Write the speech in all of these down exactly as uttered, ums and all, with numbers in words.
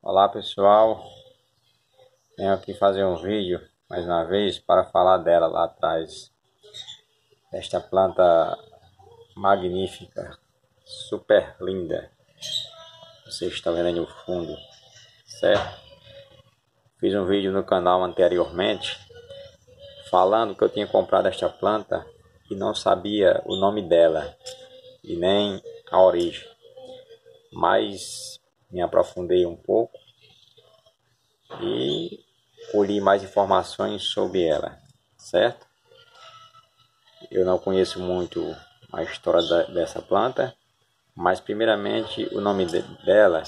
Olá pessoal, venho aqui fazer um vídeo mais uma vez para falar dela lá atrás, esta planta magnífica, super linda, vocês estão vendo aí no fundo, certo? Fiz um vídeo no canal anteriormente falando que eu tinha comprado esta planta e não sabia o nome dela e nem a origem, mas me aprofundei um pouco e colhi mais informações sobre ela, certo? Eu não conheço muito a história da, dessa planta, mas primeiramente o nome de, dela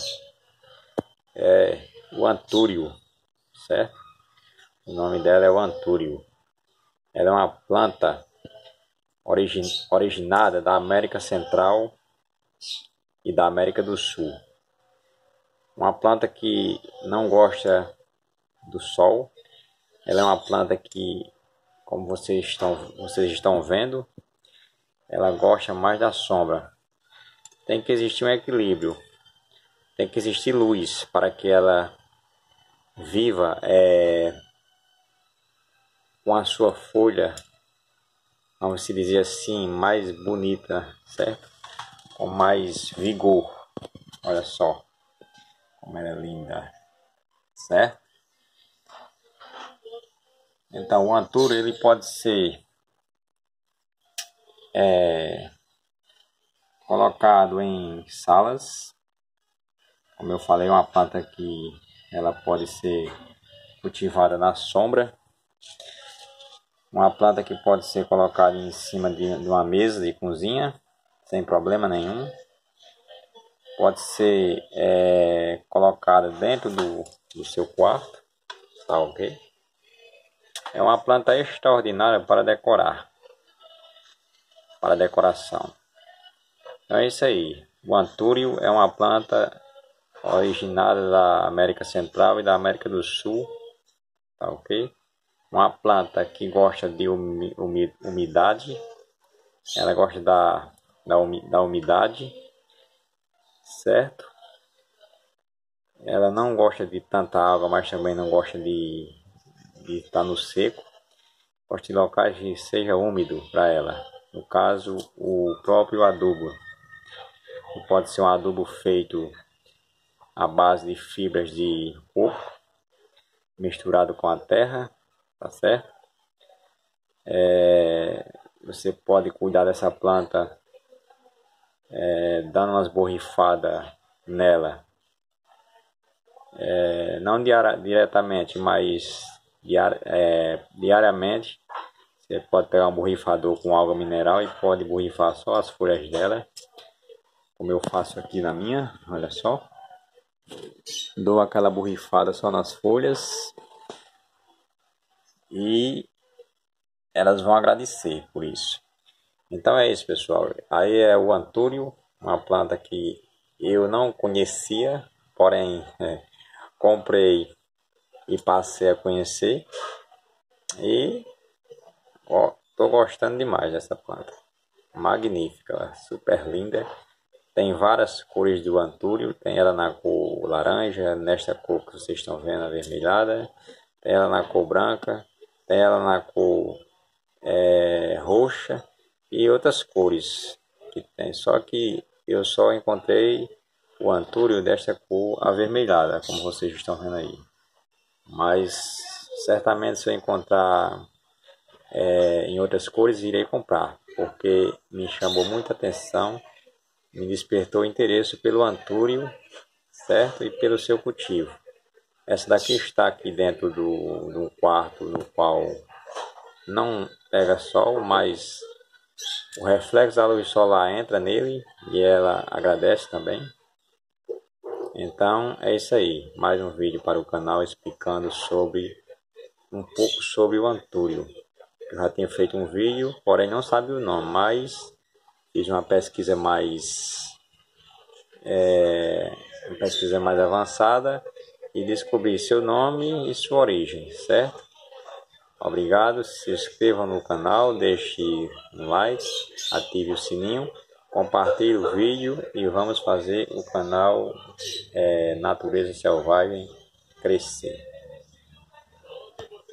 é o antúrio, certo? O nome dela é o antúrio. Ela é uma planta origin, originada da América Central e da América do Sul. Uma planta que não gosta do sol. Ela é uma planta que, como vocês estão, vocês estão vendo, ela gosta mais da sombra. Tem que existir um equilíbrio. Tem que existir luz para que ela viva é, com a sua folha, vamos se dizer assim, mais bonita, certo? Com mais vigor. Olha só como ela é linda, certo? Então o antúrio ele pode ser é, colocado em salas. Como eu falei, é uma planta que ela pode ser cultivada na sombra. Uma planta que pode ser colocada em cima de uma mesa de cozinha, sem problema nenhum. Pode ser é, colocada dentro do, do seu quarto, tá ok? É uma planta extraordinária para decorar, para decoração. Então é isso aí. O antúrio é uma planta originada da América Central e da América do Sul, tá ok? Uma planta que gosta de umidade, ela gosta da, da, da umidade, certo? Ela não gosta de tanta água, mas também não gosta de, de estar no seco. Gosta de locais que seja úmido para ela. No caso, o próprio adubo. Pode ser um adubo feito à base de fibras de coco, misturado com a terra, tá certo? É, você pode cuidar dessa planta é, dando umas borrifadas nela. É, não diari diretamente, mas diari é, diariamente. Você pode pegar um borrifador com água mineral e pode borrifar só as folhas dela, como eu faço aqui na minha, olha só. Dou aquela borrifada só nas folhas e elas vão agradecer por isso. Então é isso, pessoal. Aí é o antúrio, uma planta que eu não conhecia, porém é, comprei e passei a conhecer. E ó, tô gostando demais dessa planta. Magnífica, super linda. Tem várias cores do antúrio. Tem ela na cor laranja, nesta cor que vocês estão vendo, avermelhada. Tem ela na cor branca. Tem ela na cor é, roxa. E outras cores que tem. Só que eu só encontrei o antúrio desta cor avermelhada, como vocês estão vendo aí. Mas certamente se eu encontrar é, em outras cores, irei comprar, porque me chamou muita atenção, me despertou interesse pelo antúrio, certo? E pelo seu cultivo. Essa daqui está aqui dentro do, do quarto, no qual não pega sol, mas o reflexo da luz solar entra nele e ela agradece também. Então é isso aí, mais um vídeo para o canal explicando sobre um pouco sobre o antúrio. Eu já tinha feito um vídeo, porém não sabe o nome, mas fiz uma pesquisa mais é, uma pesquisa mais avançada e descobri seu nome e sua origem, certo? Obrigado, se inscreva no canal, deixe um like, ative o sininho, Compartilhe o vídeo e vamos fazer o canal é, Natureza Selvagem crescer.